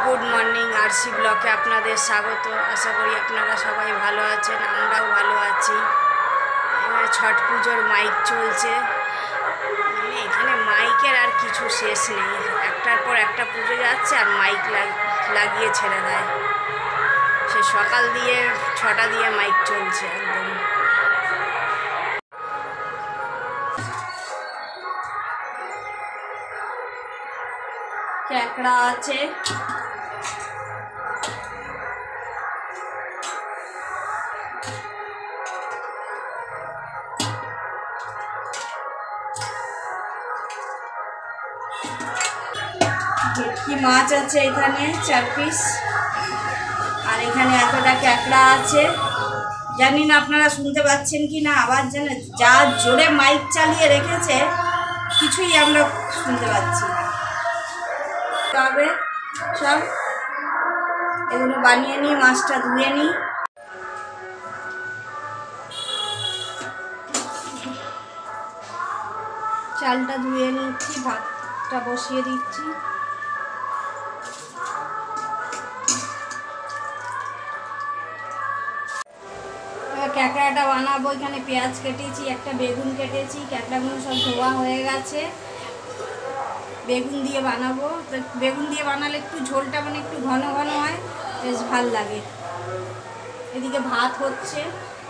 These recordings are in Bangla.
गुड मर्निंग आरसी ब्लके आपनादेर स्वागत। आशा करी आपनारा सबाई भालो आछेन, आमराओ भालो आछि। एबारे छठ पुजोर माइक चलছে, মানে এখানে মাইকের আর কিছু শেষ নেই। একটার পর একটা পুজো যাচ্ছে আর মাইক লাগিয়ে ছেড়ে দেয়। সে সকাল দিয়ে 6টা দিয়ে মাইক চলছে একদম। ক্যাকড়া আছে, ভেটকি মাছ আছে এখানে 4 পিস, আর এখানে এতটা ক্যাকড়া আছে। জানি না আপনারা শুনতে পাচ্ছেন কি না, আবার যেন যা জোরে মাইক চালিয়ে রেখেছে কিছুই আমরা শুনতে পাচ্ছি না। তবে সব এগুলো বানিয়ে নিই, মাছটা ধুয়ে নিই। চালটা ধুয়ে নিচ্ছি, ভাতটা বসিয়ে দিচ্ছি। ক্যাকড়াটা বানাবো। এখানে পেঁয়াজ কেটেছি, একটা বেগুন কেটেছি, ক্যাকড়াগুলো সব ধোয়া হয়ে গেছে। বেগুন দিয়ে বানাবো, তো বেগুন দিয়ে বানালে একটু ঝোলটা মানে একটু ঘন ঘন হয়, বেশ ভাল লাগে। এদিকে ভাত হচ্ছে।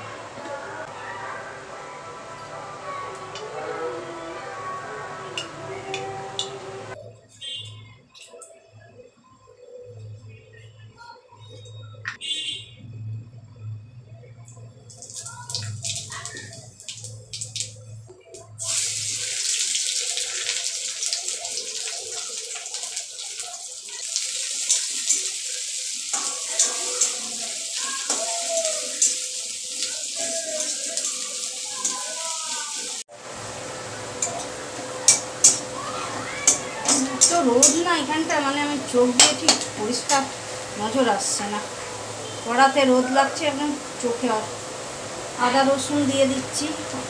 তো রোদ না এখানটা, মানে আমি চোখ দিয়ে ঠিক পরিষ্কার নজর আসছে না। কড়াতে রোদ লাগছে একদম চোখে। আদা রসুন দিয়ে দিচ্ছি।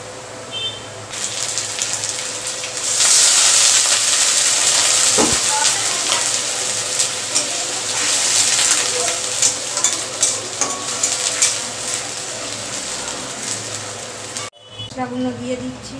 মশলাগুলো দিয়ে দিচ্ছি।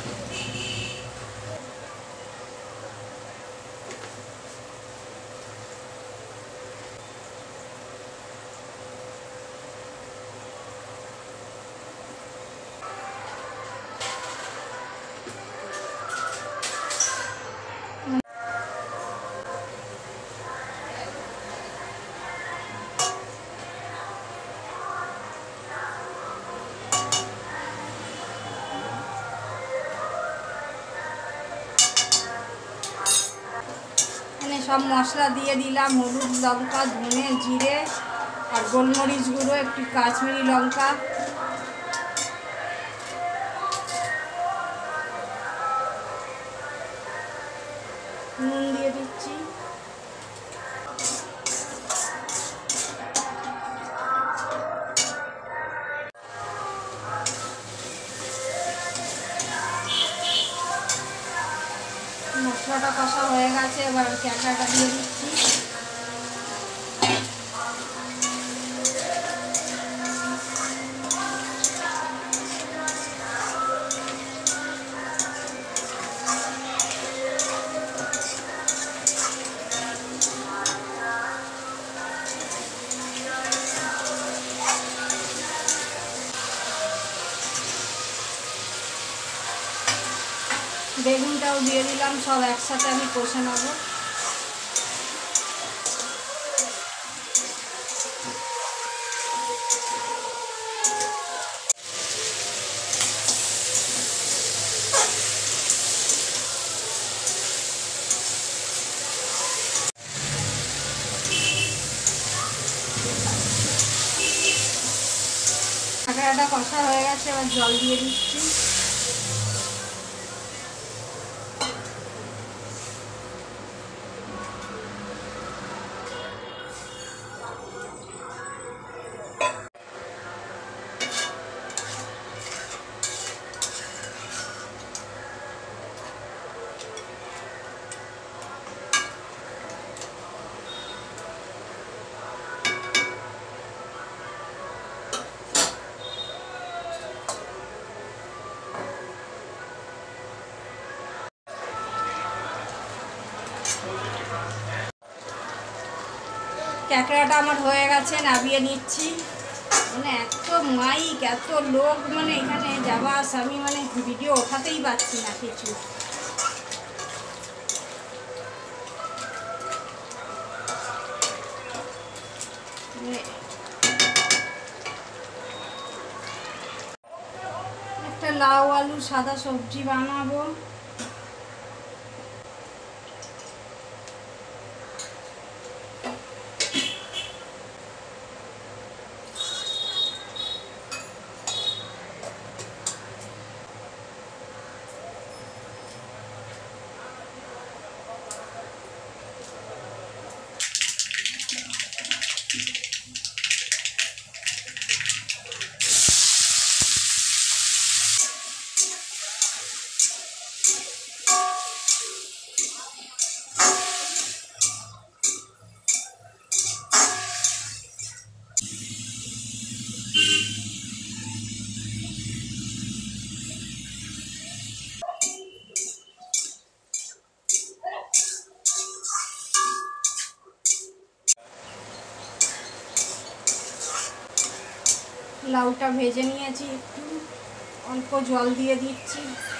সব মশলা দিয়ে দিলাম, হলুদ, লঙ্কা, ধনে, জিরে আর গোলমরিচ গুঁড়ো, একটু কাশ্মীরি লঙ্কা। নুন দিয়ে দিচ্ছি। মশলাটা কষা হয়ে গেছে, এবার ক্যাকড়াটা দিয়ে দিচ্ছি। বেগুনটাও দিয়ে দিলাম, সব একসাথে আমি কষে নেব। কাঁকড়াটা কষা হয়ে গেছে, এবার জল দিয়ে দিচ্ছি। ক্যাকড়াটা আমার হয়ে গেছে, নামিয়ে নিচ্ছি। মানে এত মাইক, এত লোক, মানে এখানে যাওয়া আসা, আমি মানে ভিডিও ওঠাতেই পারছি না কিছু। একটা লাউ আলু সাদা সবজি বানাবো। লাউটা ভেজে নিয়েছি, একটু অল্প জল দিয়ে দিচ্ছি।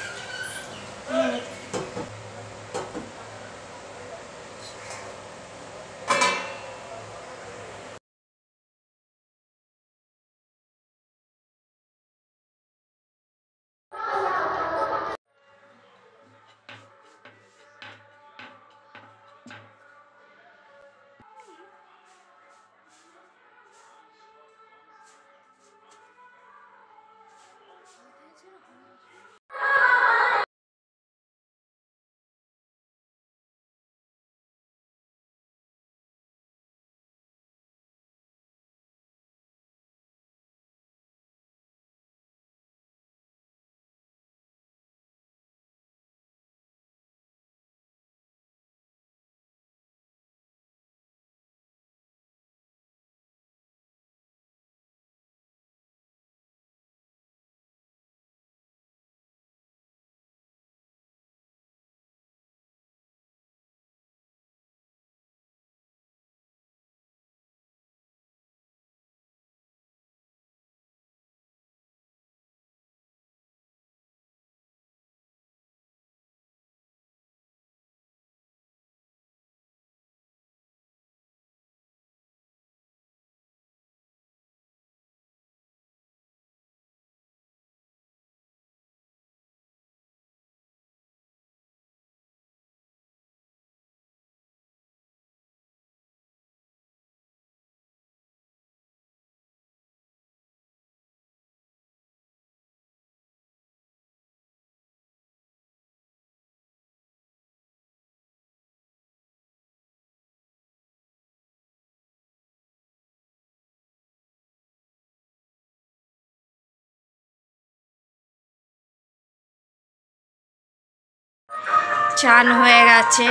চান হয়ে গেছে,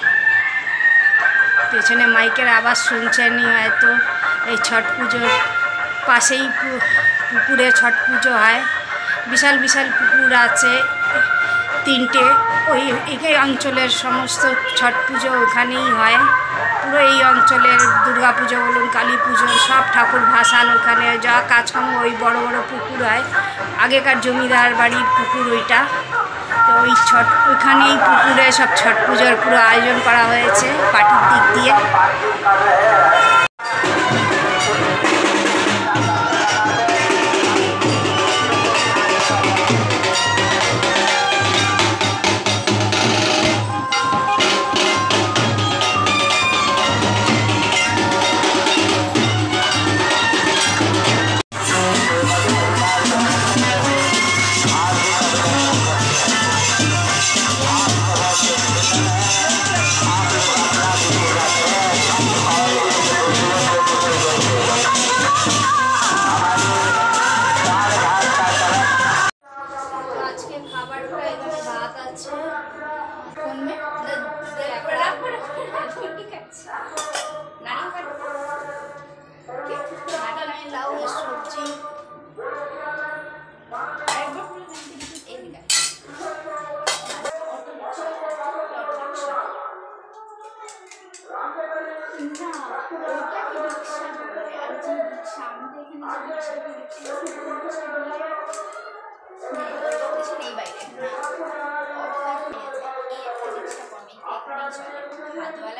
পেছনে মাইকের আওয়াজ শুনছেনই হয়তো। এই ছট পুজোর পাশেই পুকুরে ছট পুজো হয়, বিশাল বিশাল পুকুর আছে 3টে। এই অঞ্চলের সমস্ত ছট পুজো ওখানেই হয়। পুরো এই অঞ্চলের দুর্গা পুজো বলুন, কালী পুজো, সব ঠাকুর ভাসান ওখানে, যা কাজকর্ম ওই বড় বড় পুকুর হয়। আগেকার জমিদার বাড়ির পুকুর ওইটা। তো ওই ওইখানেই পুকুরে সব ছট পুজোর পুরো আয়োজন করা হয়েছে পার্টির দিক দিয়ে।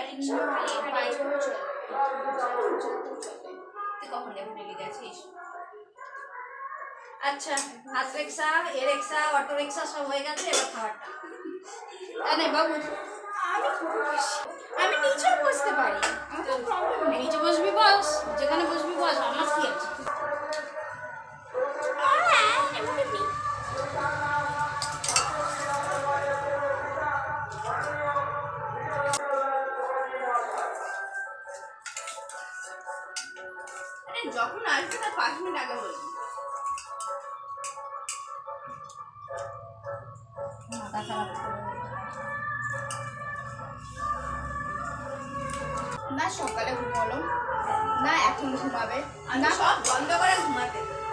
রিক্সা বাইক চলে তুই কখন ডেফিনেটলি গেছিস আচ্ছা হাত রিক্সা এ রিক্সা অটো রিক্সা সব হয়ে গেছে এবার খাবারটা না বাবু আমি নিচে বসতে পারি আমার কোনো প্রবলেম নেই নিচে বসবি বস যেখানে বসবি বস আমার কি আছে যখন আসবে তার 5 মিনিট আগে বলবি মাথা খারাপ না সকালে ঘুমালো না এখন ঘুমাবে না সব বন্ধ করে ঘুমাতে